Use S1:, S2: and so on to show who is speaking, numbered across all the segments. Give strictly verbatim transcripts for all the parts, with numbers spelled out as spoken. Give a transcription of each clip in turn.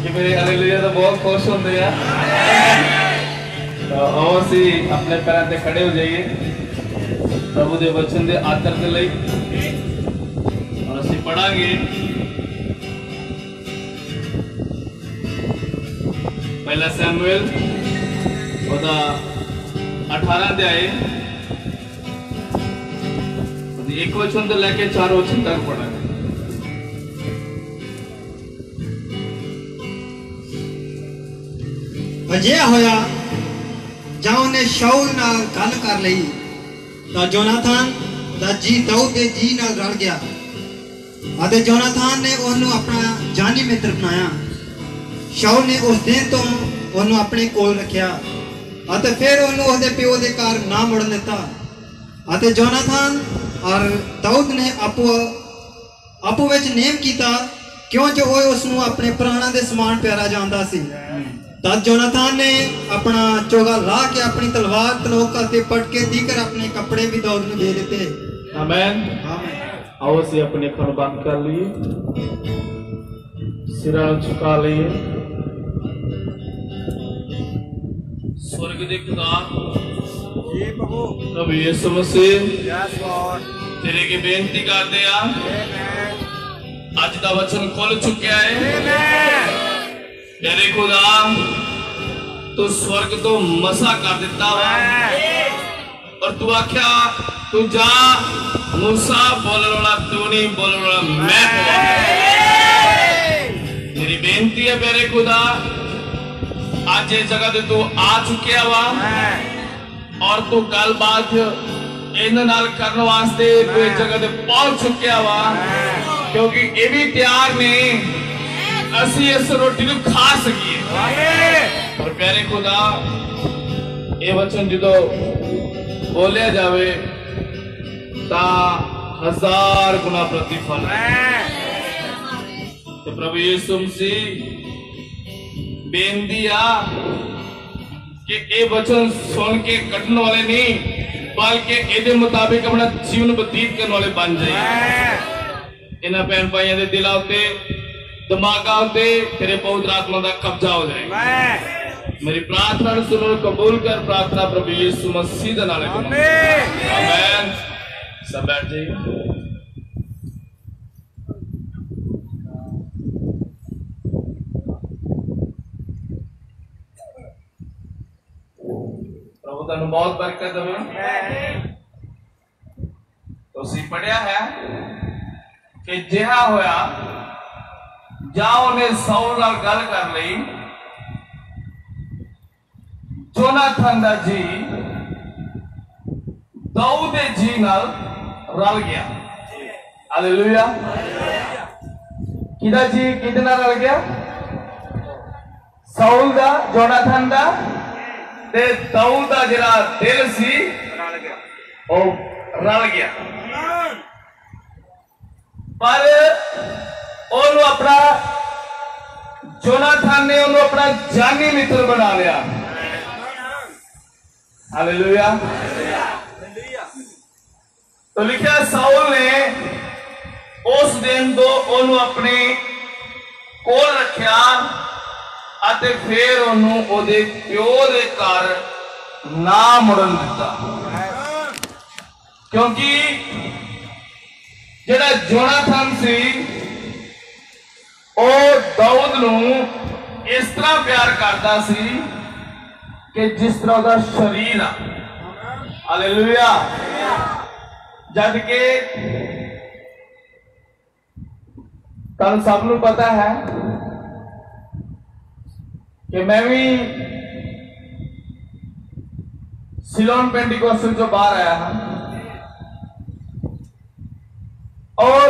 S1: कि मेरे हालेलुया तो बहुत खुश होंगे हैं। तो आओ असी अपने पैरों पे खड़े हो जाइए प्रभु के वचन के आदर के लिए और असी पढ़ांगे पहला सैमुएल ओदा अठारह अध्याय एक वचन तो लेके चार वचन तक पढ़ांगे।
S2: अजिहा होया जब उन्हें शाऊल नाल गल कर लई तां जोनाथन दा जी दाऊद दे जी नाल रल गया अते जोनाथन ने उन्हें अपना जानी मित्र बनाया। शाऊल ने उस दिन तो उन्हें अपने कोल रखा अते फिर उन्हें उसदे प्यो दे घर ना मुड़न दिता अते जोनाथन और दाऊद ने आपू आपू विच नेम कीता क्यों जो वो उसनू अपने प्राणा दे समान प्यारा जानदा सी। तद जोनाथन ने अपना चोगा ला के अपनी तलवार तनोक ते पटके दीकर अपने कपड़े भी दाऊद ने दे देते।
S1: आमीन। आओ से अपने अखर बंद कर लिए सिरा झुका लिए। स्वर्ग दे खुदा
S3: जी प्रभु
S1: प्रभु यीशु मसीह
S3: यस लॉर्ड
S1: तेरे की बेनती करते हैं
S3: आमेन
S1: आज दा वचन खुल चुका है।
S3: आमेन
S1: तेरे खुदा तू स्वर्ग तो मसा कर दिता वा और तू आख्या तू जा मूसा बोलने वाला तू नहीं बोलने वाला मैं मेरी बेनती है मेरे खुदा आज ये जगह ते तू आ चुकिया वा और तू गलबात इन्हां नाल करने वास्ते तू इस जगह ते पहुंच चुकिया वा क्योंकि ये भी तैयार ने असी इस रोटी को खा सकिए। और प्यारे खुदा ये वचन जो बोलिया जावे ता हजार गुना प्रतिफल तो प्रभु यीशु मसीह बेनती आ कि ये वचन सुन के कटने वाले नहीं बल्कि ये मुताबिक अपना जीवन व्यतीत करने वाले बन जाए। इन्हां भैन भाइयों के दिलों ते दिमागा उत्ते तेरे पवित्र आत्मा का कब्जा हो जाए। मेरी प्रार्थना सुनो कबूल कर प्रार्थना प्रभु यीशु मसीह दे नाल आमीन। सब बैठ जाइए। प्रभु तेन बहुत बरकत देवे। तो सी पढ़िया है कि जिहा होया जाओ ने साउल नाल गल कर लई जोनाथन दा जी दाऊद दे जी नाल रल गया। हालेलुया। किदा जी किदे नाल रल गया? साउल दा जोनाथन दा ते दाऊद दा जिहड़ा दिल सी रल गया ओ रल गया पर ओनू अपना जोनाथन ने ओनू अपना जानी मित्र बना लिया। हालेलुया। तो लिखा साउल ने उस दिन तो ओनू अपने कोल रखा अते फिर ओनू ओदे प्यो दे घर ना मुड़न दिता क्योंकि जेड़ा जोनाथन सी ओ दाऊद नू इस तरह प्यार करता सी कि जिस तरह का शरीर आ। हालेलुया। जद के तुहानू सब नू पता है कि मैं भी सिलोन पेंटिकोस्टल जो बाहर आया हाँ और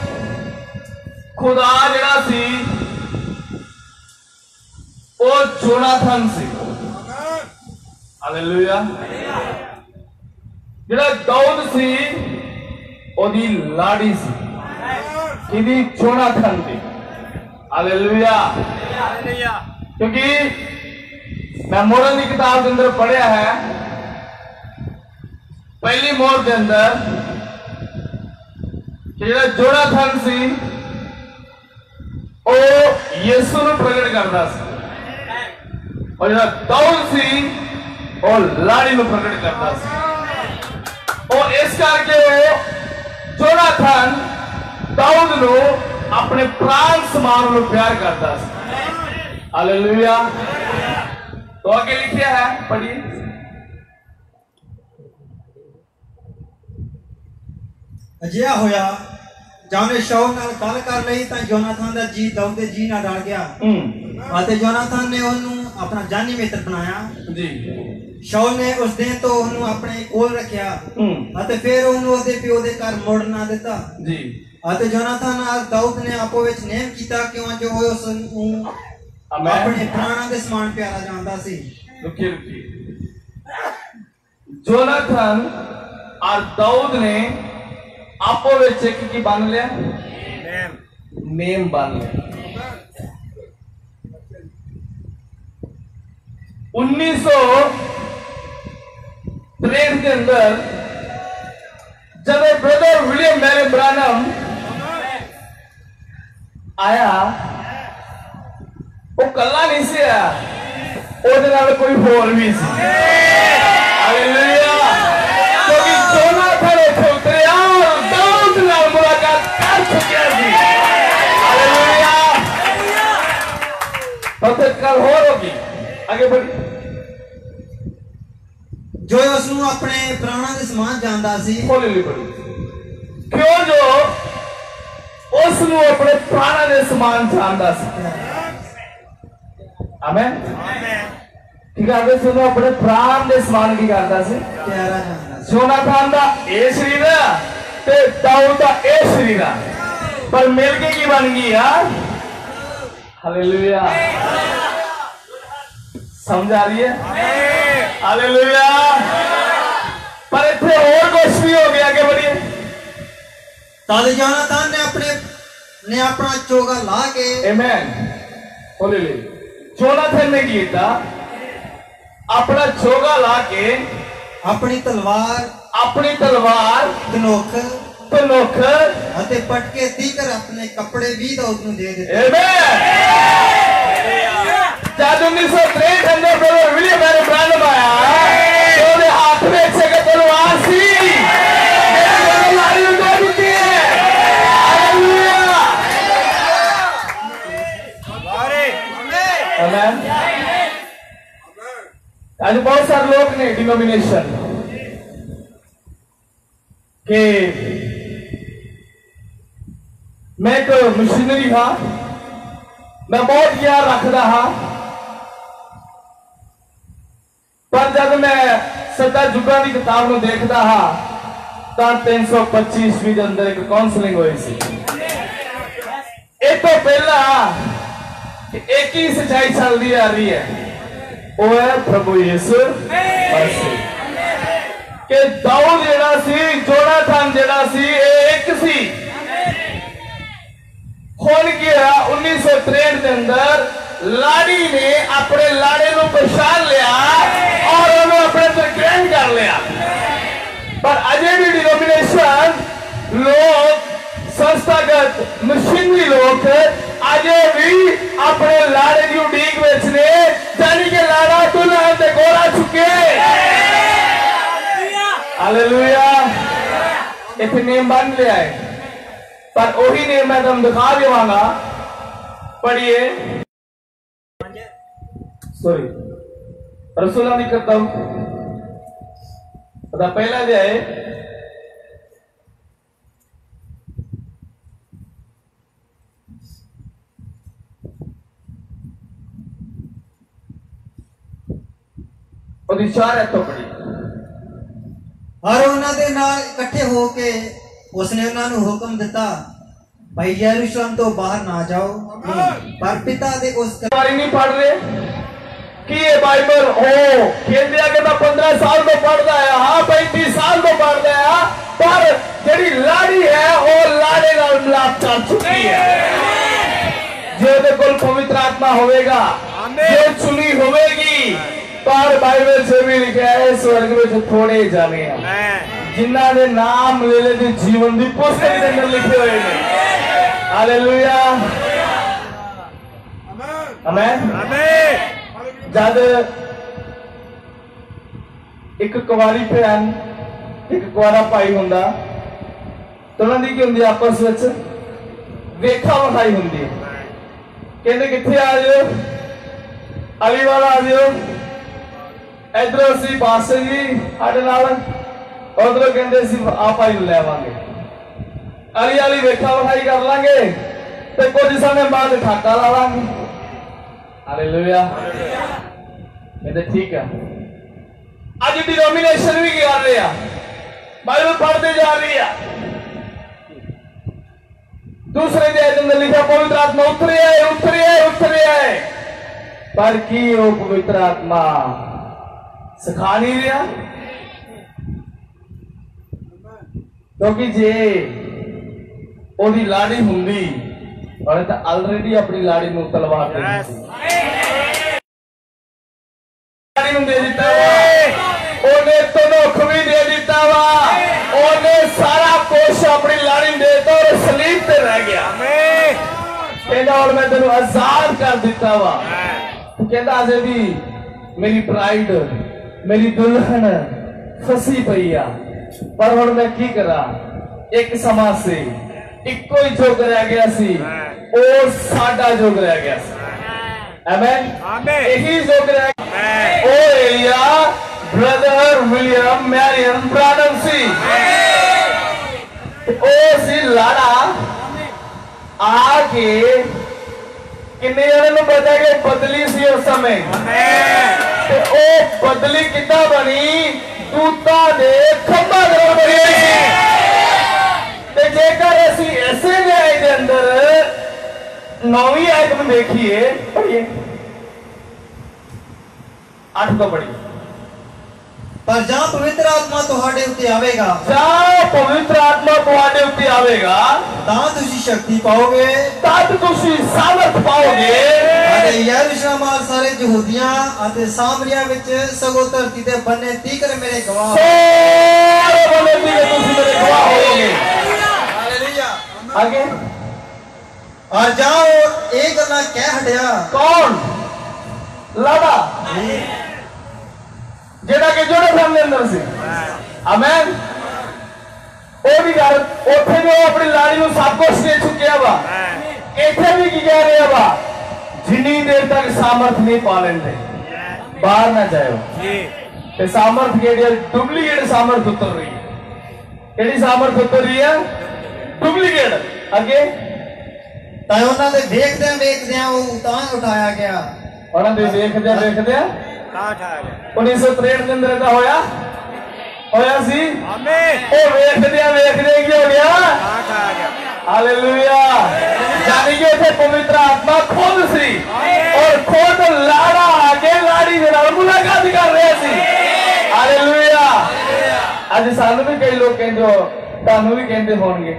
S1: खुदा जड़ा सी वो जोनाथन सी। हालेलुया। जड़ा दाऊद सी ओदी लाड़ी सी किदी जोनाथन दी। हालेलुया। क्योंकि मैं मोरन की किताब के अंदर पढ़िया है पहली मोर के अंदर कि जोनाथन सी ओ ਯਿਸੂ ਨੂੰ ਪ੍ਰਗਟ ਕਰਦਾ ਸੀ और ਜਿਹੜਾ दाऊद ਸੀ ਉਹ ਲਾੜੀ ਨੂੰ ਪ੍ਰਗਟ ਕਰਦਾ ਸੀ और इस करके वो जोनाथन दाऊद ਨੂੰ अपने प्राण समान ਨੂੰ प्यार करता ਸੀ हालेलुया तो आगे लिखा है पढ़िए
S2: ਅਜਿਹਾ ਹੋਇਆ ਜਾਨੇ ਸ਼ਾਉਲ ਨਾਲ ਗੱਲ ਕਰ ਲਈ ਤਾਂ ਜੋਨਾਥਨ ਦਾ ਜੀ ਦਾਊਦ ਦੇ ਜੀ ਨਾਲ ਰਲ ਗਿਆ ਅਤੇ ਜੋਨਾਥਨ ਨੇ ਉਹਨੂੰ ਆਪਣਾ ਜਾਨੀ ਮਿੱਤਰ ਬਣਾਇਆ
S1: ਜੀ
S2: ਸ਼ਾਉਲ ਨੇ ਉਸ ਦਿਨ ਤੋਂ ਉਹਨੂੰ ਆਪਣੇ ਕੋਲ ਰੱਖਿਆ ਅਤੇ ਫਿਰ ਉਹਨੂੰ ਉਹਦੇ ਪਿਓ ਦੇ ਘਰ ਮੋੜ ਨਾ ਦਿੱਤਾ
S1: ਜੀ ਅਤੇ
S2: ਜੋਨਾਥਨ ਨਾਲ ਦਾਊਦ ਨੇ ਆਪੋ ਵਿੱਚ ਨੇਮ ਕੀਤਾ ਕਿਉਂ ਜੋ ਹੋਇਆ ਉਸ ਨੂੰ ਆਪਣੇ ਪ੍ਰਾਣਾਂ ਦੇ ਸਮਾਨ ਪਿਆਰਾ ਜਾਣਦਾ ਸੀ
S1: रुकिए रुकिए जोनाथन और दाऊद ने आपो विच एक की बन लिया नेम नेम बन लिया उन्नीस सौ तिरसठ के अंदर जब ब्रदर विलियम मैरी ब्रानम आया वो कला नहीं से आया ਉਹਦੇ ਨਾਲ ਕੋਈ ਹੋਰ ਵੀ ਸੀ ਹਾਲੇਲੂਇਆ ਕਿਉਂਕਿ ਜੋਨਾਥਨ ਇੱਥੇ ਉਤਰਿਆ ਦਾਊਦ ਨਾਲ ਮੁਲਾਕਾਤ ਕਰ ਚੁੱਕਿਆ ਸੀ ਹਾਲੇਲੂਇਆ ਉੱਥੇ ਕੱਲ ਹੋਰ ਹੋਗੀ ਅੱਗੇ ਬੜੀ
S2: ਜੋ ਉਸ ਨੂੰ ਆਪਣੇ ਪ੍ਰਾਣਾਂ ਦੇ ਸਮਾਨ ਜਾਣਦਾ ਸੀ
S1: ਹੌਲੀ ਬੜੀ ਕਿਉਂ ਜੋ ਉਸ ਨੂੰ ਆਪਣੇ ਪ੍ਰਾਣਾਂ ਦੇ ਸਮਾਨ ਜਾਣਦਾ ਸੀ आमेन की करते सुनो अपने प्राण दे समान की करता सी
S2: प्यारा जानदा
S1: जोनाथन दा ए शरीर ते दाऊद दा ए शरीर पर मिल के की बन गई यार हालेलुया समझ आ रही है हालेलुया पर इतने और कुछ भी हो गया आगे बढ़िए
S2: तद जोनाथन ने अपने ने अपना चोगा ला के
S1: आमेन हालेलुया जोनाथन ने किया अपना चोगा ला के
S2: अपनी तलवार
S1: अपनी तलवार
S2: धनुख
S1: धनुख
S2: ਅਤੇ ਪਟਕੇ ਤੀਕਰ ਆਪਣੇ ਕੱਪੜੇ ਵੀ ਦਾਊਦ ਨੂੰ ਦੇ ਦਿੱਤੇ
S1: आमेन जब उन्नीस सौ तिरसठ अंदर ब्रदर विलियम मैरी ब्रानम आया तो ਉਹਦੇ ਹੱਥ ਵਿੱਚ ਇੱਕ ਤਲਵਾਰ ਸੀ ਜਿਹੜੀ ਲਾੜੀ ਨੂੰ ਦੇ ਦਿੱਤੀ ਹੈ ਹਾਲੇਲੂਇਆ आमेन आज बहुत सारे लोग ने डिनोमिनेशन के मैं एक मिशनरी हाँ मैं बहुत याद रखता हाँ पर जब मैं सदा जुगा की किताब में देखता हाँ तो तीन सौ पच्चीस के अंदर एक काउंसलिंग हुई सी एक तो पहला एक ही सच्चाई चलती आ रही है वो है प्रभु यीशु मसीह कि दाऊद जेड़ा सी जोनाथन जेड़ा सी एक सी हुण क्या उन्नीस सौ तिरसठ के अंदर लाड़ी ने अपने लाड़े को पहचान लिया और उन्होंने अपने से ग्रहण कर लिया पर अजय भी डिनोमिनेशन लोग संस्थागत मशीनरी लोग अजय भी अपने लाड़े की उड़ीक बेचने जानी के लाड़ा दुल्हन से गोरा चुके हालेलुया इतने नेम बन लिया है पर वही नेम मैं तुम दिखा देवांगा पढ़िए सॉरी रसूला नहीं करता हूं पहला अध्याय और चार है तो पड़ी
S2: और ਉਹਨਾਂ ਦੇ ਨਾਲ ਇਕੱਠੇ ਹੋ ਕੇ ਉਸਨੇ ਉਹਨਾਂ ਨੂੰ ਹੁਕਮ ਦਿੱਤਾ ਭਾਈ ਯਰੂਸ਼ਲਮ ਤੋਂ ਬਾਹਰ ਨਾ ਜਾਓ ਪਰ ਪਿਤਾ ਦੇ ਉਸ
S1: बारी नहीं पढ़ रहे कि ये बाइबल हो खेल दिया कि मैं पंद्रह साल में पढ़ता है हाँ पैंतीस साल में पढ़ता है पर जेडी लाड़ी है वो लाड़े नाल मिलाप कर चुकी है जो दे कोल पवित्र आत्मा होवेगा जो चुनी होवेगी पर बाइबल से भी लिखा है स्वर्ग में थोड़े जाने हैं जिन्ना ने नाम ले ले दे जीवन दी पुस्तक के अंदर लिखे हुए हैं हालेलुया ਆਮੇਨ।
S3: ਆਮੇਨ।
S1: ਜਦ ਇੱਕ ਕੁਵਾਰੀ ਭੈਣ ਇੱਕ ਕੁਵਾਰਾ ਭਾਈ ਹੁੰਦਾ ਤਾਂ ਉਹਨਾਂ ਦੀ ਕੀ ਹੁੰਦੀ ਆਪਸ ਵਿੱਚ ਵੇਖਾ ਵਿਖਾਈ ਹੁੰਦੀ ਹੈ। ਕਹਿੰਦੇ ਕਿੱਥੇ ਆ ਜਾਓ, ਅਲੀ ਵਾਲਾ ਆ ਜਾਓ, ਇਧਰੋਂ ਅਸੀਂ ਬਾਸੇ ਜੀ ਸਾਡੇ ਨਾਲ, ਉਧਰੋਂ ਕਹਿੰਦੇ ਅਸੀਂ ਆ ਭਾਈ ਨੂੰ ਲੈ ਆਵਾਂਗੇ, ਅਲੀ ਵਾਲੀ ਵੇਖਾ ਵਿਖਾਈ ਕਰ ਲਾਂਗੇ ਤੇ ਕੁਝ ਸਮੇਂ ਬਾਅਦ ਠਾਕਾ ਲਾ ਲਾਂਗੇ। ਹਾਲੇਲੂਇਆ। ਕਹਿੰਦੇ ਠੀਕ ਆ। ਅੱਜ ਡਿਨੋਮੀਨੇਸ਼ਨ ਵੀ ਕਰ ਰਹੇ ਆ, ਬਾਈਬਲ ਪੜ੍ਹਦੇ ਜਾ ਰਹੀ ਆ। दूसरे अध्याय के अंदर लिखा पवित्र आत्मा उतरे है उतरे है उतरे है, पर की वो पवित्र आत्मा सिखा नहीं रहा। क्योंकि जे ओदी लाड़ी हुंदी और तो ऑलरेडी अपनी लाड़ी नूं तलवार दे दी, लाड़ी नूं दे दिता वा, ओने तनोख भी दे दिता वा, ओने सारा कुछ अपनी लाड़ी दे दिता और सलीब पे रह गया। कहता और मैं तेनों आजाद कर दिता वा। तो कहता अजे भी मेरी ब्राइड मेरी दुल्हन फसी पई आ, पर हुण मैं की करा, एक समा से इक्को ही जोग रह गया सी, ओ साडा जोग रह गया सी। आमेन। आमेन। यही जोग रह गया। ओ Elijah brother William Marrion Branham सी, ओ सी लाड़ा आके किन्ने जने नूं पता कि बदली सी उस समय, ते ओ बदली किद्दां बनी, दूतां दे खंभा नाल बनी सी। ते जेकर असीं इसे न्याय दे अंदर नौवीं आयत में देखिए, पढ़िए आठ को पढ़िए।
S2: पर जहाँ पवित्र आत्मा तुहाडे उत्ते आवेगा,
S1: जहाँ पवित्र आत्मा तुहाडे उत्ते आवेगा,
S2: तां तुसीं शक्ति पाओगे,
S1: तद तुसीं सामर्थ पाओगे,
S2: अते यरूशलेम और सारे यहूदियां अते सामरिया विच सगों धरती ते बन्ने तीकर मेरे गवाह,
S1: सारे बन्ने तीकर तुसीं मेरे गवाह होगे।
S2: हालेलुया।
S1: आगे
S2: और जहाँ वो एक गल्ला कह हटिया,
S1: कौन लाड़ा जेड़ा कि जोनाथन दे अंदर सी। आमेन। ओ भी गल ओथे जो अपनी लाड़ी नूं सब कुछ दे चुकिया वा, इत्थे भी की कह रहा वा, जिन्नी देर तक सामर्थ नहीं पा लेंदे बाहर ना जाओ। ते सामर्थ केड़ी डुप्लीकेट सामर्थ उतर रही है। केड़ी सामर्थ उतर रही है? डुप्लीकेट। अगे
S2: तां उन्हां दे वेखदे वेखदे वो तां उठाया गया,
S1: उन्हां दे वेखदे वेखदे उन्नीस सौ त्रेहठ के अंदर ऐसा होया होया सी। ओ वेखदे वेखदे की हो गया? हालेलुया। यानी कि इत्थे पवित्र आत्मा खुद सी और खुद लाड़ा आके लाड़ी दे नाल मुलाकात कर रहा सी। हालेलुया। अज सानू भी कई लोग कहंदे हो, तानू भी कहंदे होणगे,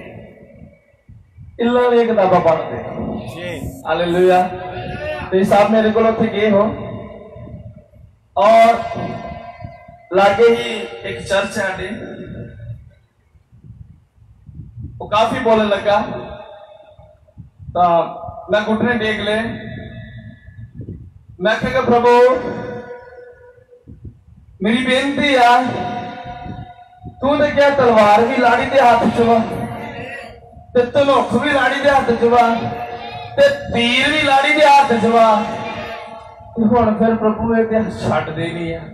S1: इल्लां दी किताबां पढ़दे। हालेलुया। ते साहब मेरे को उत्थे गए हो और लागे ही एक चर्च है आडे, वो काफी बोलने लगा, तो मैं घुटने टेक ले, मैं कहा प्रभु मेरी बेनती है, तू तो क्या तलवार भी लाड़ी दे हाथ च वा, ते धनुख भी लाड़ी दे हाथ च वा, ते तीर भी लाड़ी दे हाथ च वा, हुण फिर प्रभु ये छड्ड देनी है,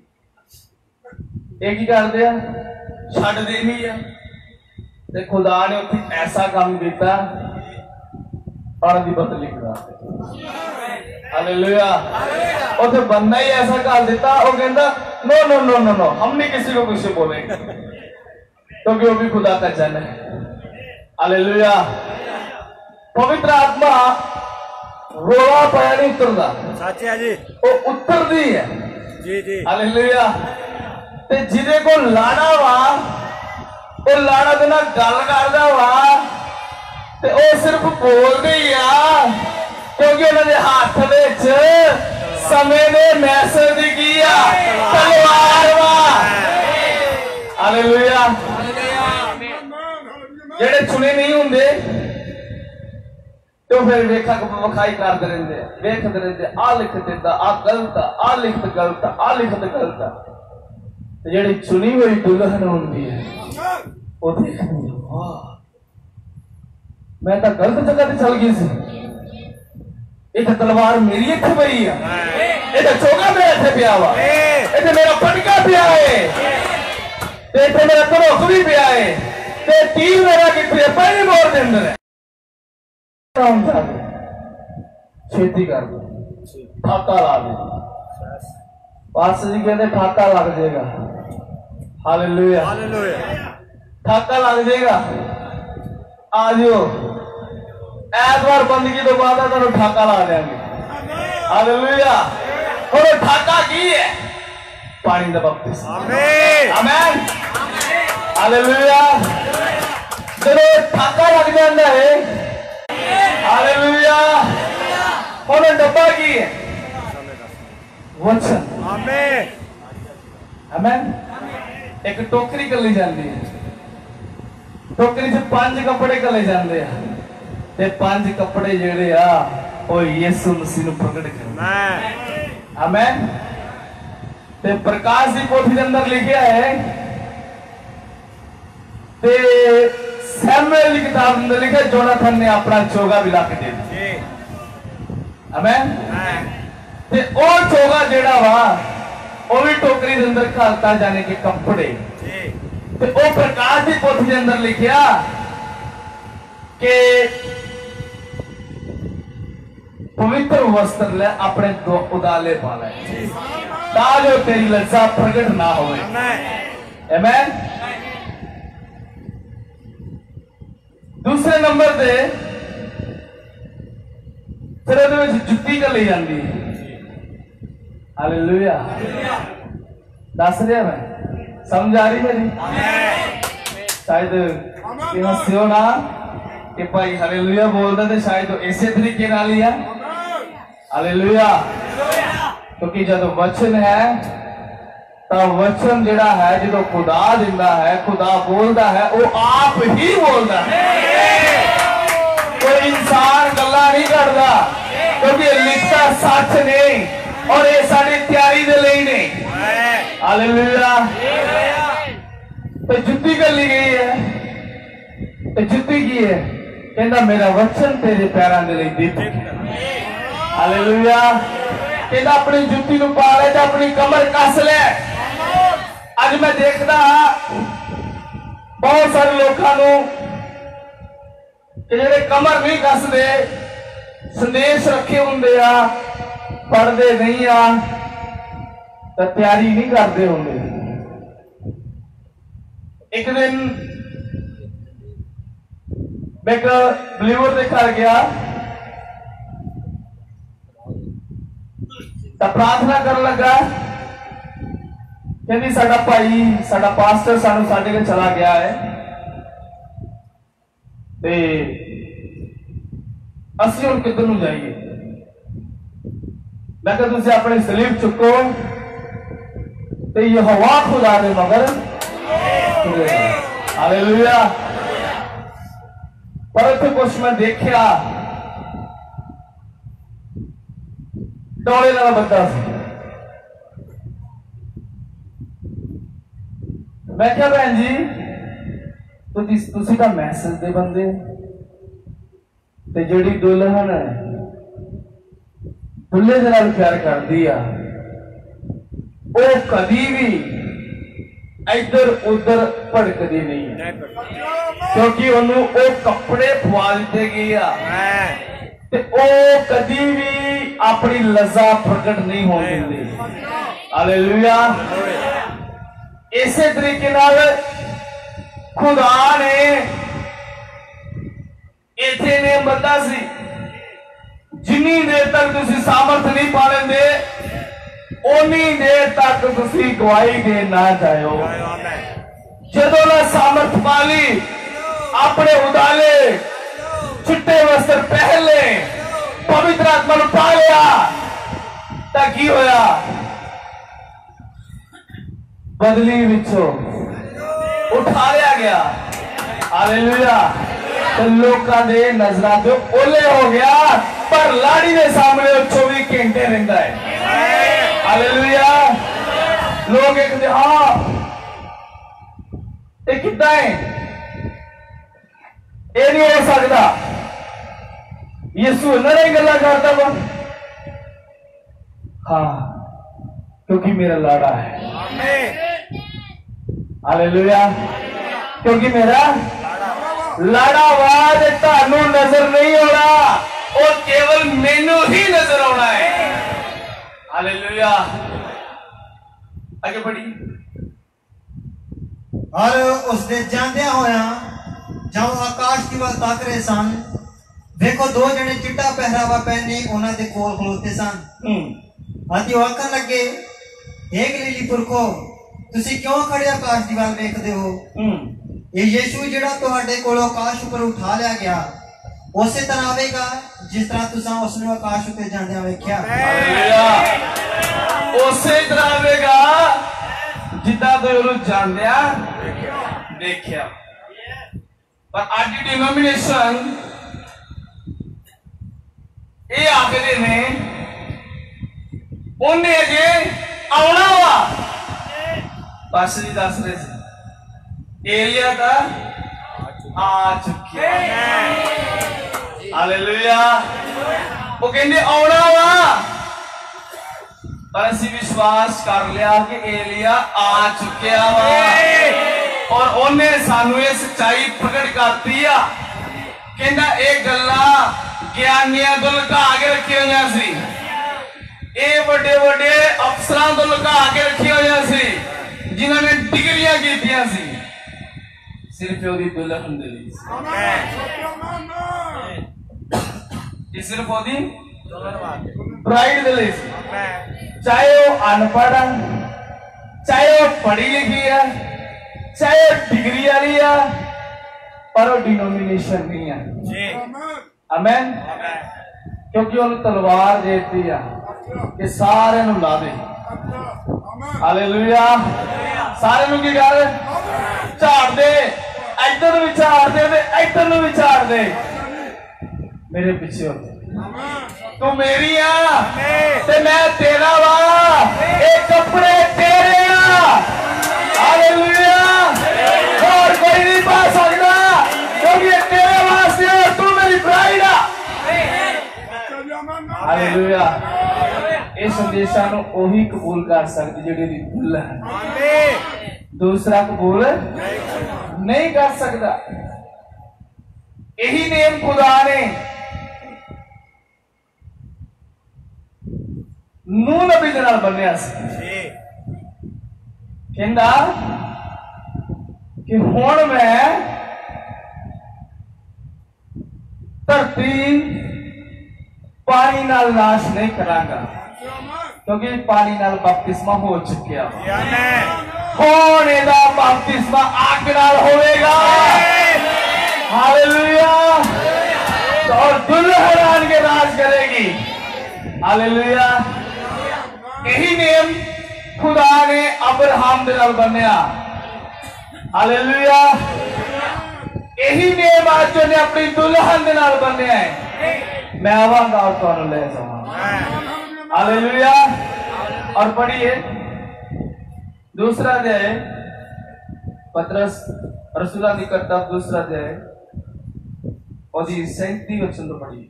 S1: ये की करदे आ, छड्ड देनी है। ते खुदा ने उत्थे ऐसा काम किया, और दी बदली करा दी। हालेलुया। उत्थे बंदा ही ऐसा कर दिता, वो कहता no no no no no हम नहीं किसी को कुछ बोलेंगे, क्योंकि वो भी खुदा का जन है। हालेलुया। पवित्र आत्मा रोला पाया नहीं उतरदा, सच है जी, वो उतरदी है जी जी। हालेलुया। ते जिदे को लाड़ा वा, वो लाड़ा दे नाल गल करदा वा, ते वो सिर्फ बोलदे ही आ, क्योंकि उन्होंने हाथ विच समय दे मैसेज दी की आ, तलवार वा। हालेलुया। जेड़े चुने नहीं हुंदे तो फिर वेखा विखाई करते रहते वेखते रहते आ लिख देता आ गलत आ लिखत गलत आ लिखत गलत जी चुनी हुई दुल्हन होंगी है वो देखती वाह मैं तो गलत जगह चल गई सी एक तलवार मेरी इतने पई है ये चोगा मेरा इतने पिया वा इतने मेरा पटका पिया है इतने मेरा धरोक भी पिया है ते तीर मेरा कितने पहली बोर के अंदर है छेती कर दो ठाका ला दे पास जी कहते ठाका लग जाएगा हालेलुया ठाका लग जाएगा आ जाओ ऐतवार बंदगी तो बाद तुम ठाका ला देंगे हालेलुया और ठाका की है पानी का बपतिस्मा आमीन हालेलुया चलो ठाका लग जाता है हालेलुया और डब्बा की है वचन
S3: आमीन
S1: आमीन एक टोकरी कली जाती है टोकरी से पांच कपड़े कले जाते हैं ते पांच कपड़े जेड़े आ ओ यीशु मसीह नु प्रकट करना आमीन ते प्रकाश की पोथी के अंदर लिखा है ते सैमुएल की किताब में लिखा जोनाथन ने अपना चोगा भी लाके दे दिया आमीन ते ओ चोगा जेड़ा वा ओ भी टोकरी के अंदर घालता जाने के कपड़े ते ओ प्रकाश की पोथी के अंदर लिखा कि पवित्र वस्त्र ले अपने दो उदाले पा ले ताजो तेरी लज्जा प्रकट ना होवे आमीन दूसरे नंबर पे फिर जुत्ती का ले जाती हालेलुया दस रहा मैं समझ आ रही मेरी शायद कि हंसियो ना कि भाई हालेलुया बोलता तो शायद तो इसे तरीके ना लिया हालेलुया क्योंकि जब वचन है तो वचन जिहड़ा है जो खुदा दिंदा है खुदा बोलता है वो आप ही बोलता है कोई इंसान गल्ला नहीं करता क्योंकि लिखता सच नहीं और ये साड़ी तैयारी दे लिए नहीं हालेलुया तो जुत्ती कर ली गई है तो जुत्ती की है कहना मेरा वचन तेरे पैरों के लिए दीपक हालेलुया कहना अपनी जुत्ती को पा ले तो अपनी कमर कस ले आज मैं देखता बहुत सारे लोगों जेडे कमर नहीं कसते संदेश रखे होंगे आ पढ़ते नहीं आ तो तैयारी नहीं करते होंगे एक दिन मैं एक बिलीवर के घर गया तो प्रार्थना कर लगा कहती साडा भाई साडा पास्टर सानू साडे के चला गया है ते असी हुण किधर नूं जाइए मैं कहा तुसीं अपनी सलीब चुको ते यहोवा खुदा दे मगर हालेलुया पर उत्थे कुछ मैं देखा डोले नाल बंदा सी मैं क्या भैन जी तुसी तो मैसेज दे बंदे ते जेड़ी दुल्हन है दुल्हे दे नाल प्यार करदी आ वो कदी भी इधर उधर भड़कदी नहीं है क्योंकि उन्होंने वो कपड़े पवा दिते गए आ ते वो कदी भी अपनी लज्जा प्रकट नहीं हो देंदी हालेलुया इसे तरीके नाल खुदा ने इथे ने बंदा सी जिन्नी देर तक तुसी सामर्थ नहीं पा लेंदे उन्नी देर तक तुसी गवाही दे ना जाओ जदों ना सामर्थ पा ली अपने उदाले चिट्टे वस्त्र पहन ले पवित्र आत्मा नूं पा लिया तां की होया बदली विचों उठा लिया गया हालेलुया तो लोगों के नजर तो ओले हो गया, पर लाड़ी के सामने चौबीस घंटे रहता है। हालेलुया। लोग एक हाँ ये कितना है, ये नहीं हो सकता। यीशु नहीं गल्ला करता वो, हाँ क्योंकि मेरा लाड़ा है। हालेलुया। क्योंकि मेरा लाड़ा वाज तानू नजर नहीं होना, और केवल मैनू ही नजर आना है। हालेलुया। आगे बढ़ी।
S2: और उसने जांदिया होया जाओ आकाश की वाल ताक रहे सन, देखो दो जने चिट्टा पहरावा पहने उन्हां दे कोल खलोते सन। आती आखन लगे, हे गलीली पुरखो तुसी क्यों खड़े आकाश दी वाल वेखदे हो? ये यीशु जिहड़ा तुहाडे कोलों आकाश ऊपर उठा लिया गया उसे तरह आवेगा जिस तरह तुसां उसने आकाश ऊपर जांदिया वेख्या।
S1: हालेलुया। उसे तरह आवेगा जिद्दां तो ਉਹਨੂੰ ਜਾਂਦਿਆ देखिया। पर आज की डिनोमिनेशन ये आखिरी ने उन्हें अजे आना वा बस जी दस रहे थे एलिया का आ चुके। हालेलुया। वो कहते आना वा, पर असी विश्वास कर लिया कि एलिया आ चुकिया वा, और उन्हें सानू ये सच्चाई प्रकट करती आ। कहना ये गल्ला ज्ञानियां तो लुका के रखी हुई सी, ये बड़े बड़े अफसरां तो लुका के रखी हुई सी, जिन्होंने डिग्रियां कीतियां सी, सिर्फ ओदी दुल्हन दे लई। ये सिर्फ ओदी ब्राइड दे लई, चाहे वो अनपढ़ है, चाहे वो पढ़ी लिखी है, चाहे वो डिग्री वाली है, पर वो डिनोमिनेशन नहीं है। आमेन। क्योंकि उन्हें तलवार देती है कि सारे नु ला दे। हालेलुया। सारे नु की कर झाड़ दे, इधर भी झाड़ दे, इधर भी झाड़ दे, मेरे पीछे हो तू मेरी आ ते मैं तेरा वा, ये कपड़े तेरे आ। हालेलुया। और कोई नहीं पा सकता क्योंकि ये तेरे वास्ते और तू मेरी ब्राइड आ। हालेलुया। इस संदेशा नु ओही कबूल कर सकती जेड़ी दी दुल्हन है, दूसरा कबूल नहीं कर सकता। यही नेम खुदा ने नूह नबी दे नाल बन्निया सी। कहंदा कि हुण मैं धरती पानी नाल नाश नहीं करांगा, क्योंकि पानी नाल बपतिस्मा हो चुकिया। हुण इहदा बपतिस्मा आग नाल होवेगा। हालेलुया। और दुल्हन आन के राज करेगी। हालेलुया। यही नेम खुदा ने अब्राहम दे नाल बन्निया। हालेलुया। यही नेम आज ने अपनी दुल्हन दे नाल बन्निया है। मैं आवांगा और तुहानू ले जावांगा। हालेलुया। और पढ़िए दूसरा अध्याय पतरस रसूलां दी किताब दूसरा अध्याय और सैंतीस वचन तो पढ़िए।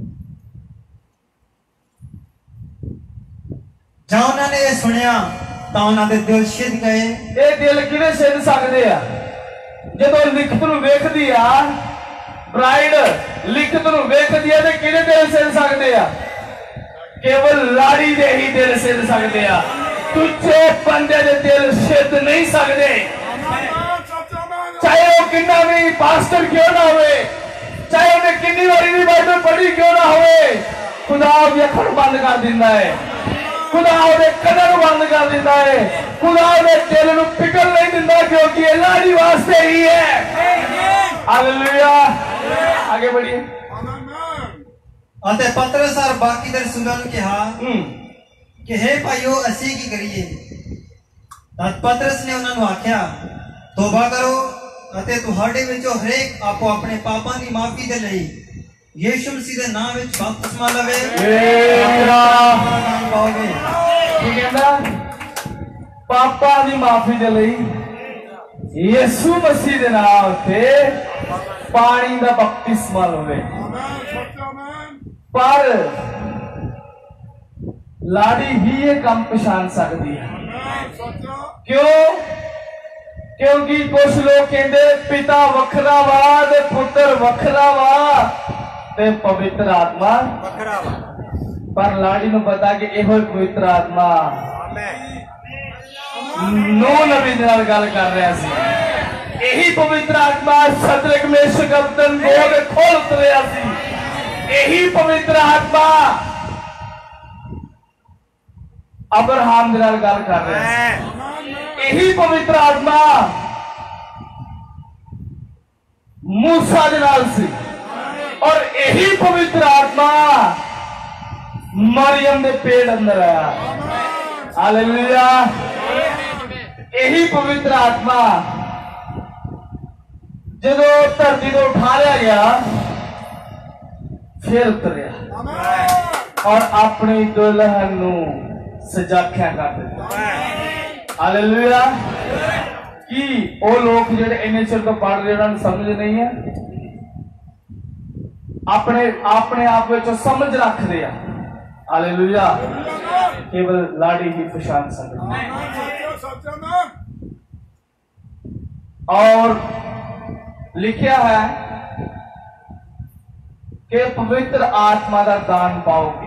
S2: जब उन्होंने ये सुनिया तो उन्होंने दिल छिद गए।
S1: ये दिल किवें छिद सकदे आ जदों लिखत नूं वेखदी आ, ब्राइड लिखत नूं वेखदी आ ते किहदे दिल छिद सकदे आ? केवल लाड़ी दे ही दिल छिद सकदे आ, दूजे बंदे दे दिल छिद नहीं सकदे। चाहे वो किन्ना भी पास्टर क्यों ना होवे, चाहे उन्हें किन्नी बारी भी बाइबल पढ़ी क्यों ना होवे, खुदा अखर बंद कर दिंदा है, खुदा उहदे कदर बंद कर दिंदा है, खुदा उहदे दिल नूं पिघल नहीं दिंदा, क्योंकि ये लाड़ी वास्ते ही है। हालेलुया। आगे बढ़िए।
S2: अते पतरस और बाकी दे रसूलां नूं कहा कि हे भाईओ असी की करिए। तद पतरस ने उन्होंने आख्या तौबा करो ਅਤੇ ਤੁਹਾਡੇ ਵਿੱਚੋਂ ਹਰੇਕ ਆਪੋ ਆਪਣੇ ਪਾਪਾਂ ਦੀ ਮਾਫੀ ਦੇ ਲਈ ਯੀਸ਼ੂ ਮਸੀਹ ਦੇ ਨਾਮ ਵਿੱਚ ਬਪਤਿਸਮਾ ਲਵੇ ਨਾਮ ਪਾਓਗੇ।
S1: ਕੀ ਕਹਿੰਦਾ? ਪਾਪਾਂ ਦੀ ਮਾਫੀ ਦੇ ਲਈ ਯੀਸ਼ੂ ਮਸੀਹ ਦੇ ਨਾਮ ਤੇ ਪਾਣੀ ਦਾ ਬਪਤਿਸਮਾ ਲਵੇ। ਪਰ ਲਾੜੀ ही ये काम पहचान सकती है। क्यों? क्योंकि कुछ लोग कहते पिता वखरा वा ते पुत्र वखरा वा ते पवित्र आत्मा
S3: वखरा वा,
S1: पर लाड़ी नूं पता कि इहो पवित्र आत्मा नो नबी दे नाल गल कर रहा सी। यही पवित्र आत्मा सदरक मेशक अबेदनगो खोल उतरिया सी। यही पवित्र आत्मा अब्राहम दे नाल गल कर रहा है। यही पवित्र आत्मा मूसा दे नाल सी और यही पवित्र आत्मा मरियम दे पेट अंदर आया। हालेलुया। यही पवित्र आत्मा जदों धरती तो उठा लिया गया फिर उतरिया और अपनी दुल्हन नू सजाख्या कर दिता। हालेलुया। कि वो लोग जेडे इन्ने चिर तो पढ़ रहे उन्होंने समझ नहीं है, अपने अपने आप में समझ रखते हैं। हालेलुया। केवल लाड़ी ही पहचान सकती है। और लिखा है कि पवित्र आत्मा का दान पाओगे।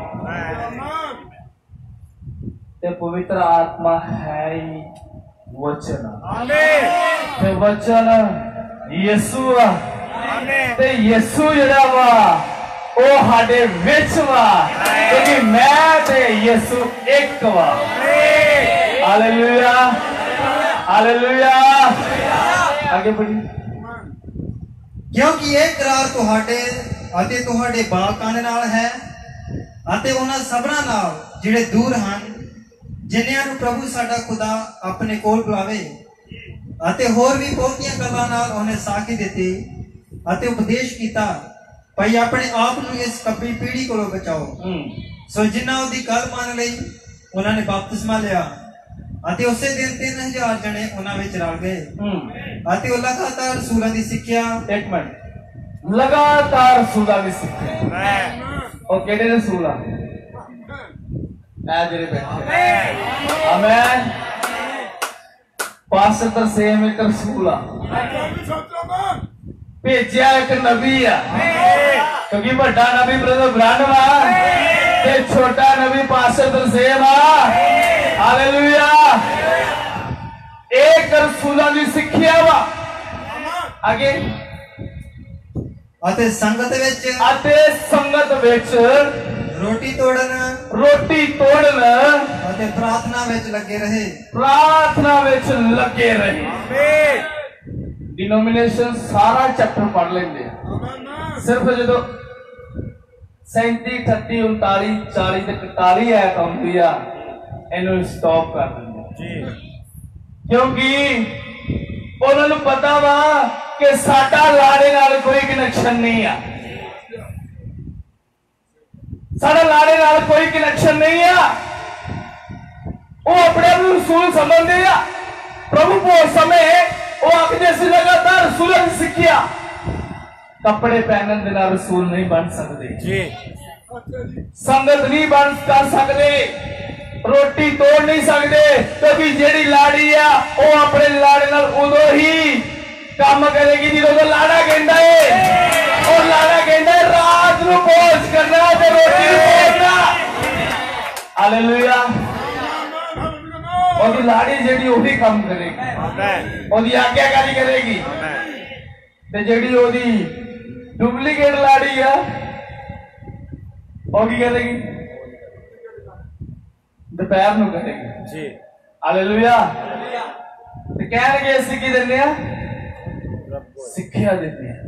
S1: ते पवित्र आत्मा है ही वचन। ते वचन यीशु आ ते यीशु जेड़ा वा ओ हाडे विच वा, क्योंकि मैं ते यीशु एक वा। हालेलुया। हालेलुया। आगे बढ़ी।
S2: क्योंकि ये करार तुहाडे ਅਤੇ ਤੁਹਾਡੇ ਬਾਲਕਾਂ ਦੇ ਨਾਲ ਹੈ ਅਤੇ ਉਹਨਾਂ ਸਭਨਾਂ ਨਾਲ ਜਿਹੜੇ ਦੂਰ ਹਨ, ਜਿਨ੍ਹਾਂ ਨੂੰ ਪ੍ਰਭੂ ਸਾਡਾ ਖੁਦਾ ਆਪਣੇ ਕੋਲ ਬੁਲਾਵੇ। ਅਤੇ ਹੋਰ ਵੀ ਬਹੁਤੀਆਂ ਗੱਲਾਂ ਨਾਲ ਉਹਨੇ ਸਾਖੀ ਦਿੱਤੀ ਅਤੇ ਉਪਦੇਸ਼ ਕੀਤਾ ਭਈ ਆਪਣੇ ਆਪ ਨੂੰ ਇਸ ਕੱਬੀ ਪੀੜੀ ਕੋਲੋਂ ਬਚਾਓ। ਸੋ ਜਿਨ੍ਹਾਂ ਉਹਦੀ ਗੱਲ ਮੰਨ ਲਈ ਉਹਨਾਂ ਨੇ ਬਪਤਿਸਮਾ ਲਿਆ ਅਤੇ ਉਸੇ ਦਿਨ ਤਿੰਨ ਹਜ਼ਾਰ ਜਣੇ ਉਹਨਾਂ ਵਿੱਚ ਰਲ ਗਏ ਅਤੇ ਉਹ ਲਗਾਤਾਰ ਰਸੂਲਾਂ ਦੀ ਸਿੱਖਿਆ।
S1: एक मिनट, लगातार रसूलां दी सिक्ख्या। और केड़े रसूल आ? ऐ जेड़े बैठे। आमीन। पास्टर तरसेम एक रसूल आ, भेजिया एक नबी आ, क्योंकि बड़ा नबी ब्रदर ब्रानम आ ते छोटा नबी पास्टर तरसेम आ। हालेलुया। एक रसूलां दी सिक्ख्या वा। आगे
S2: ਅਤੇ ਸੰਗਤ ਵਿੱਚ
S1: ਅਤੇ ਸੰਗਤ ਵਿੱਚ
S2: ਰੋਟੀ ਤੋੜਨ
S1: ਰੋਟੀ ਤੋੜਨ
S2: ਅਤੇ ਪ੍ਰਾਰਥਨਾ ਵਿੱਚ ਲੱਗੇ ਰਹੇ।
S1: ਪ੍ਰਾਰਥਨਾ ਵਿੱਚ ਲੱਗੇ ਰਹੇ। डिनोमिनेशन सारा चैप्टर पढ़ लेंगे, सिर्फ जो सैंती अठत्ती उनताली चाली ते इकताली आयत आती है इन्हू स्टॉप कर देंगे, क्योंकि उन्होंने पता वा कि साडा लाड़े नाल कोई कनेक्शन नहीं है। साडा लाड़े नाल कोई कनेक्शन नहीं है। वो अपने आप रसूल समझते हैं। प्रभु को समय वो आखते सी लगातार रसूल की सिक्ख्या। कपड़े पहनने के नाल रसूल नहीं बन सकते जी, संगत नहीं बन कर सकते, रोटी तोड़ नहीं सकते, क्योंकि जेड़ी लाड़ी है वो अपने लाड़े नाल उदो ही काम करेगी जो लाड़ा कहता है। और लाड़ा कहता है रात को भोज करना ते रोटी तोड़ना। हालेलुया। और लाड़ी जेड़ी वही काम करेगी, ओदी आज्ञाकारी करेगी। ते जेड़ी ओदी डुप्लीकेट लाड़ी है वो की करेगी, दोपहर को करेगी जी। हालेलुया। तो कह लगे असीं की देने सिक्ख्या देते हैं।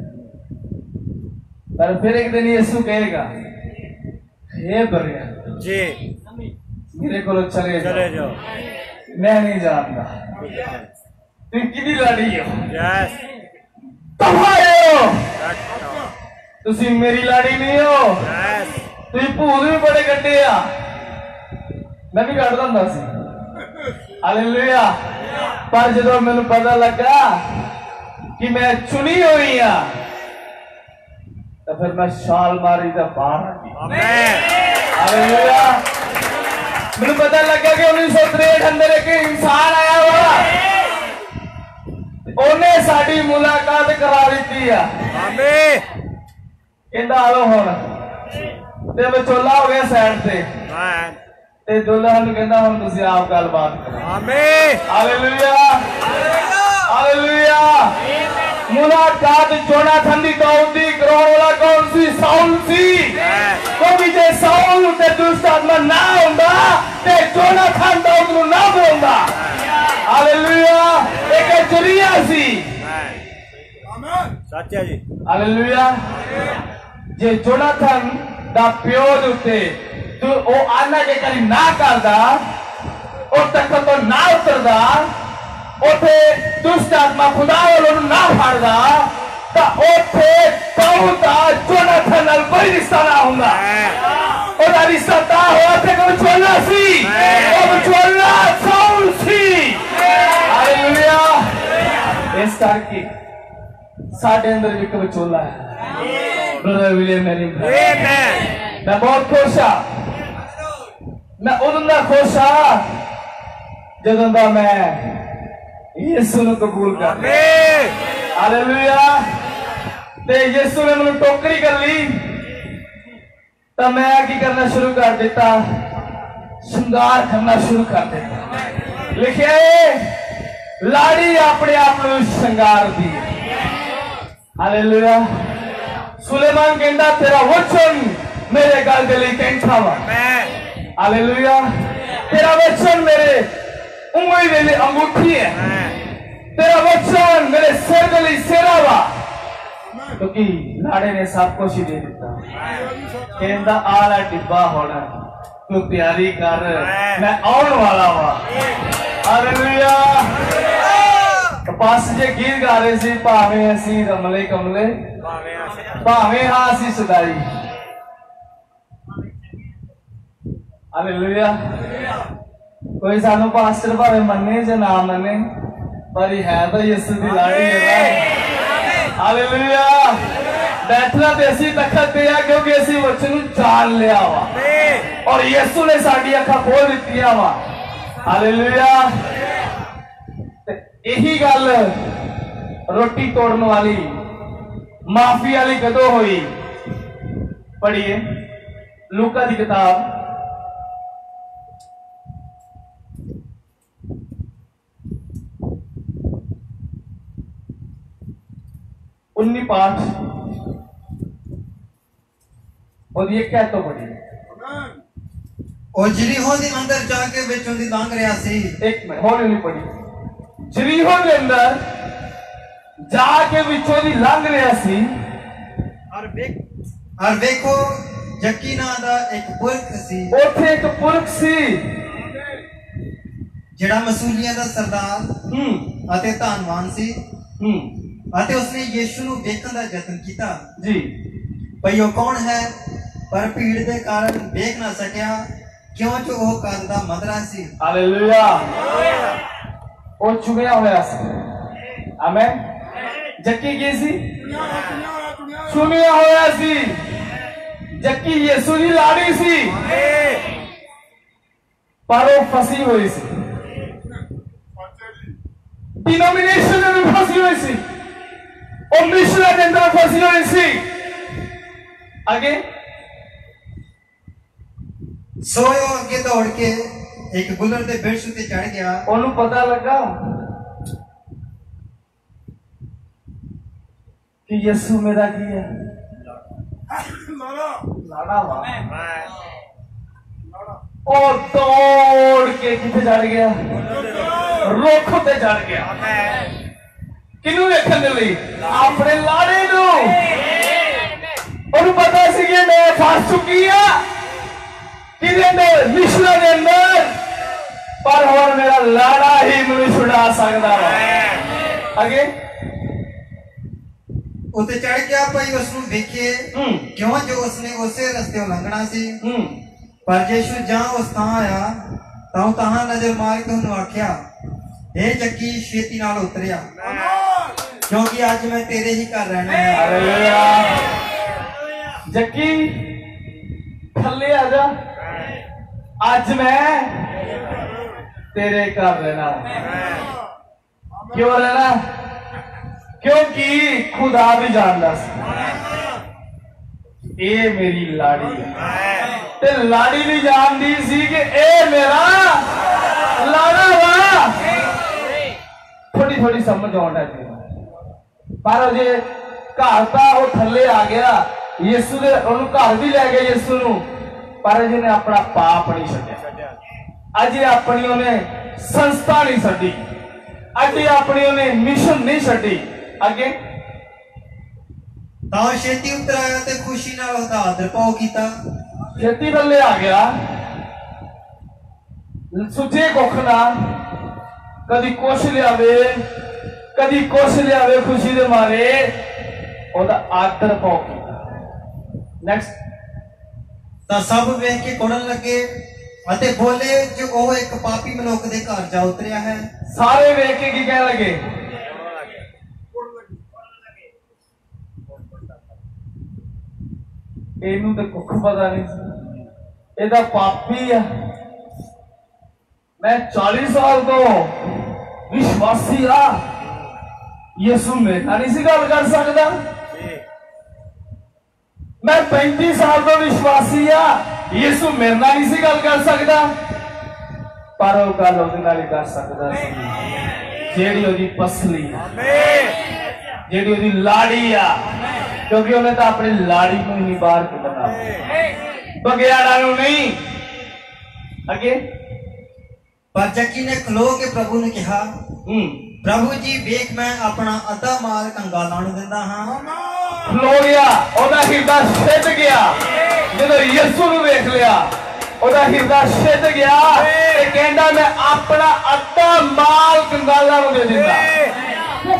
S1: पर फिर एक दिन यीशु कहेगा हे बरिया
S3: जी
S1: मेरे को चले
S3: चले
S1: जाओ,
S3: जाओ।
S1: मैं नहीं जानता तुम किदी लाड़ी हो।
S3: यस
S1: तुसी मेरी लाड़ी नहीं हो, तुसी भूत भी बड़े कड्डे आ, मैं भी कड्डदा हुंदा सी। हालेलुया। पर जदों मैनूं पता लगा कि मैं चुनी हुई हाँ तो फिर मैं छाल मारी तो बाहर आ गई। हालेलुया। मैनूं पता लगा कि उन्नीस सौ तिरसठ अंदर एक इंसान आया हुआ, उन्हें साड़ी मुलाकात करा दी है। कहता आलो हुण ते विचोला हो गया साइड से ते दुल्हन कहता हुण तुसीं आप गलबात करो। हालेलुया। हालेलुया। मुलाकात जोनाथन दी दाऊद दी कराउण वाला कौन सी? साउल सी। क्योंकि जे साउल ते दुष्ट आत्मा ना हुंदा ते जोनाथन दाऊद नूं ना बुलांदा। हालेलुया। एक जरिया सी।
S3: सच है जी।
S1: हालेलुया। जे जोनाथन दा प्यो दे उत्ते तो ओ आना जे करी ना करदा और तक तो ना उतरदा उथे दुष्ट आत्मा खुदा वालों ना फड़दा तो उथे दाऊद दा जोनाथन नाल कोई रिश्ता ना हुंदा। ओदा रिश्ता ता होया थे कि विचोला सी, ओ विचोला साउल सी। हालेलुया। इस करके साडे अंदर भी एक विचोला है। ब्रदर विलियम मेरी मैं बहुत खुश हाँ। मैं उदों दा खुश हाँ जदों दा मैं यीशु नूं कबूल कर लिया। हालेलुया। ते यीशु ने मैनूं टोकरी कर ली तो मैं की करना शुरू कर दिता, श्रृंगार करना शुरू कर दिता। लिखिया लाड़ी अपने आप को श्रृंगार दी। हालेलुया। सुलेमान कहता तेरा वचन मेरे गल दे लई कैंठा वा। हालेलुया। तेरा वचन मेरे उंगली दे लई अंगूठी है, तेरा वचन मेरे सिर दे लई सेरा वा। क्योंकि लाड़े ने सब कुछ ही दे दिता। कहता आला डिब्बा होना तू तैयारी कर, मैं आने वाला वा। हालेलुया। पास जे गीत गा रहे सी भावे असी रमले कमले भावे हाँ असी सदाई। हालेलुया। कोई सानू पास्टर भावे मन्ने या ना मन्ने पर है तो यीशु दी लाड़ी है। हालेलुया। बैठना ते असी तखत ते आ क्योंकि असी वचन नूं जान लिया वा और यीशु ने साडी अखां खोल दित्तियां वा। हालेलुया। यही गल रोटी तोड़ने वाली माफी वाली कदों हुई? पढ़िए लूका की किताब उन्नी पाठ और ये क्या तो पढ़िए।
S2: और जरीहो दे अंदर जाके विचों दी लंघ रहा सी।
S1: एक मिनट हौली हौली पढ़िए। जरीहो के अंदर जाके विचों दी लंघ रहा सी
S2: और वेख और देखो जक्की नां दा एक पुरख सी।
S1: उथे एक पुरख सी
S2: जेड़ा मसूलियां दा सरदार
S1: हम्म
S2: अते धनवान सी।
S1: हम्म
S2: अते उसने यीशु नूं देखण दा यतन कीता
S1: जी
S2: भई ओ कौन है, पर भीड़ दे कारण देख ना सकिया क्योंकि वो कद दा मंदरा सी।
S1: हालेलुया। वो चुनिया होया सी। आमेन। जक्की की सी चुनिया होया सी। जक्की यीशु दी लाड़ी सी पर वो फसी हुई सी। डिनोमिनेशन में फसी हुई सी और मिशन के अंदर फसी हुई सी। आगे
S2: सोयो अगे दौड़ के एक बुलर दे बेड़ ते चढ़ गया।
S1: ओनू पता लगा कि यीशु मेरा की है लाड़ा वा। और दौड़ के किथे चढ़ गया? रुख ते चढ़ गया। किनू देखण दे लई? अपने लाड़े नू। ओनू पता सी कि मैं फस चुकी है किदे अंदर मिशन दे अंदर, पर हुण मेरा लाड़ा ही मैनू छुड़ा सकदा वा। आगे
S2: ਉੱਤੇ ਚੜ ਗਿਆ ਭਾਈ ਉਸ ਨੂੰ ਵੇਖੇ ਕਿਉਂ ਜੋ ਉਸਨੇ ਉਸੇ ਰਸਤੇ ਲੰਘਣਾ ਸੀ। ਪਰ ਯਿਸੂ ਜਾਂ ਉਸ ਥਾਂ ਆਇਆ ਤਾਂ ਉਹ ਤਹਾਂ ਨਜ਼ਰ ਮਾਰ ਕੇ ਉਹਨੂੰ ਆਖਿਆ, हे जक्की छेती नाल उतरिया क्योंकि आज मैं तेरे ही घर रहना है।
S1: जक्की थल्ले आजा, आज मैं तेरे घर रहना। क्यों रहना? क्योंकि खुदा भी जानता ये मेरी लाड़ी है ते लाड़ी भी जानती सी कि ए मेरा लाड़ा वा। थोड़ी थोड़ी समझ आना चाहिए पर जे घर तो वो थले आ गया यीशु दे ओनू घर भी लै गए यीशु नू पर जिन्हें अपना पाप नहीं छड्डिया। अज अपनी उन्हें संस्था नहीं छड्डी, अज अपनी उन्हें मिशन नहीं छड्डी। अगे
S2: ਤਾਂ ਛੇਤੀ ਉਤਰ ਆਇਆ ਤੇ ਖੁਸ਼ੀ ਨਾਲ ਉਹਦਾ ਆਦਰ ਪਾਉ ਕੀਤਾ।
S1: ਛੇਤੀ ਥੱਲੇ ਆ ਗਿਆ ਸੁੱਚੇ ਕੁੱਖ ਨਾਲ कदी कुछ लियावे कदी कुछ लियावे खुशी दे मारे ओदा आदर पाओ। नेक्स्ट
S2: ਤਾਂ ਸਭ ਵੇਖ ਕੇ ਕੁੜਨ ਲੱਗੇ ਅਤੇ ਬੋਲੇ ਜੋ ਉਹ ਇੱਕ ਪਾਪੀ ਮਨੁੱਖ ਦੇ ਘਰ ਜਾ ਉਤਰਿਆ ਹੈ।
S1: ਸਾਰੇ ਵੇਖ ਕੇ ਕੀ ਕਹਿਣ ਲੱਗੇ? ਇਹਨੂੰ ਤੇ ਕੁੱਖ ਪਤਾ ਨਹੀਂ ਸੀ, ਇਹਦਾ ਪਾਪੀ ਆ। मैं चालीस साल तो विश्वासी आ, यीशु मेरे नहीं सी गल कर सकता। मैं पैंतीस साल तो विश्वासी आ, यीशु मेरे नहीं सी गल कर सकता। पर वो गल उहदे नाल ही कर सकता सी जेड़ी उहदी पसली जेड़ी उहदी लाड़ी आ, क्योंकि उन्हें तो अपनी लाड़ी को ही बाहर कढ़ना, बगैड़ा नहीं। अगे
S2: पर जक्की ने खलो के प्रभु ने कहा, प्रभु जी वेख मैं अपना अद्धा माल कंगालां नूं दिंदा हां।
S1: खलो गया, ओदा हिरदा छिद गया जदों यीशु नूं वेख लिया, ओदा हिरदा छिद गया ते कहंदा मैं अपना अद्धा माल कंगालां नूं दे दिंदा।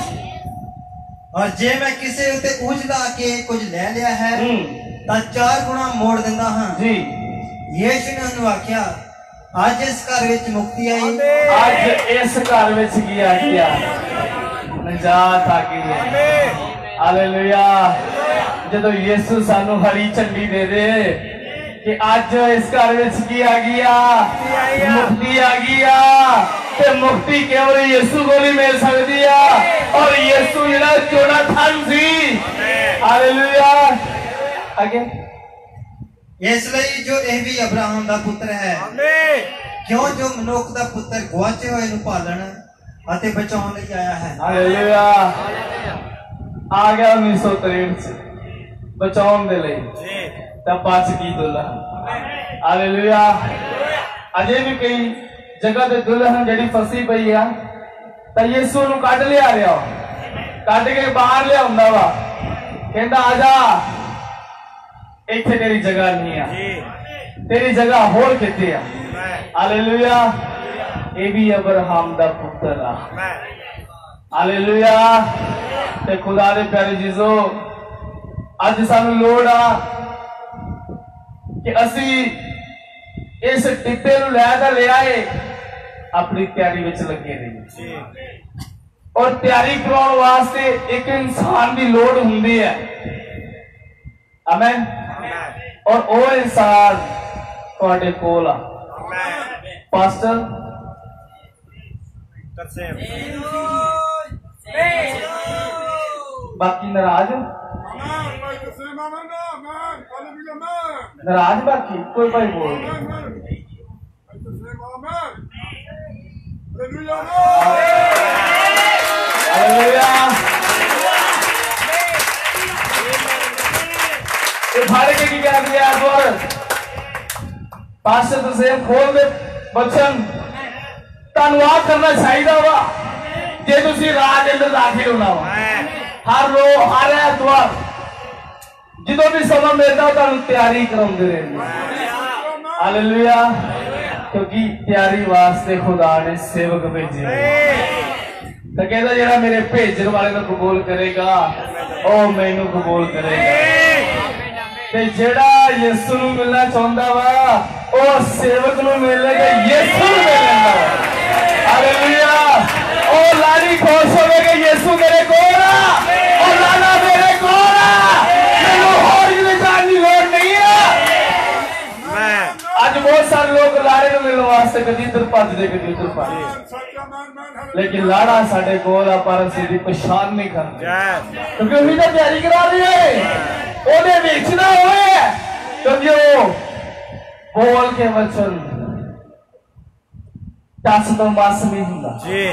S2: और जे मैं किसे उते उजला के कुछ ले लिया है तां चार गुना मोड़ दिंदा हां जी। यीशु ने उन्हें आख्या, आज इस घर विच मुक्ति आई।
S1: आज इस घर विच की आ गया नजात आ गई है। हालेलुया। जदों यीशु सानू हरी झंडी दे दे कि आज इस घर विच की आ गया मुक्ति आ गया ते मुक्ति केवल यीशु को ही मिल सकती है। और यीशु जिहड़ा जोनाथन सी, हालेलुया। आगे
S2: इसलिए जो यह भी अब्राहम का पुत्र है, क्यों जो मनुख का पुत्र गुआचे हुए नूं पालन अते बचाउण लई आया है।
S1: हालेलुया। आ गया उन्नीस सौ तिरसठ बचाउण दे लई ते बच गई दुल्हन। हालेलुया। अजे भी कई जगह ते दुल्हन जिहड़ी फसी पई आ तां यीशु नूं कढ लिया रिया, कढ के बाहर लियाउंदा वा, कहंदा आ जा इत्थे तेरी जगह नहीं है, तेरी जगह होर किथे आ। हालेलुया। ये भी अब्राहम दा पुत्र आ। हालेलुया। ते खुदा दे प्यारे जीजो अज सानू लोड़ आ कि असी इस टिप्पे नूं लै तां ले आए अपनी तैयारी विच लगे रहिए। और तैयारी कराउण वास्ते एक इंसान की लोड़ हुंदी है। आमीन। और वो इंसान तुहाडे कोल आ। पास्टर बाकी नाराज नाराज बाकी कोई भाई बोल फाड़े के की कह दिया पास्टर तुसे खोल दे बचन धन्यवाद करना चाहिए वा जे तुसी रात अंदर दाखिल होना वा हर रो हर ऐतवार जो भी समय मिलता तुहानू तैयारी कराउंदे रहंदे। हालेलुया। क्योंकि तैयारी वास्ते खुदा ने सेवक भेजे। तो कहता जेड़ा मेरे भेजने वाले को कबूल करेगा ओ मैनू कबूल करेगा ते जेड़ा यीशु नू मिलना चाहता वा ओ सेवक नू मिलेगा यीशु नू मिलेगा हालेलुया ओ लाड़ी खुश होवेगा यीशु मेरे कोल आ ओ लाला मेरे कोल आ मैनू होर किते जाण दी लोड़ नहीं है। आज बहुत सारे लोग लाड़े नू मिलने वास्ते कदी इधर भजदे कदी उधर भजदे लेकिन लाड़ा साडे कोल आ पर असीं दी पहचान नहीं करदे क्योंकि उही तां तैयारी करा रही है ओदे विच ना होए क्योंकि वो बोल के वचन दस तो बस नहीं हुंदा जी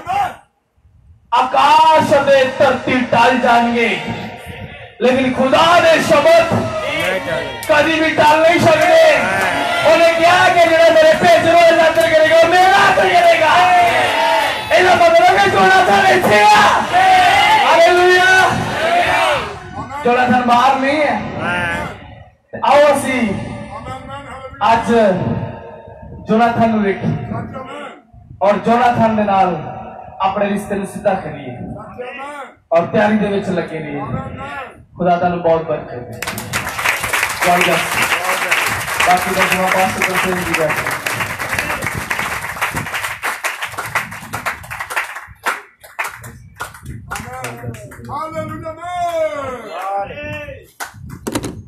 S1: आकाश दे धरती टल जाएंगे लेकिन खुदा दे शब्द कभी भी टल नहीं सकते। उन्हें क्या कि जेड़ा मेरे भेजने वाले अंदर करेगा मेरा अंदर करेगा इहदा मतलब है जोनाथन इत्थे आ हालेलुया जोनाथन बाहर नहीं है। आओ असी आज जोनाथन नूं वेखीए और जोनाथन दे नाल अपने रिश्ते नूं सीधा करिए और तैयारी दे विच लगे रहिए। खुदा तुहानूं बहुत बरकत दे। God bless you. बाकी का जवाब पास करते हैं जी बैठ
S3: Hallelujah.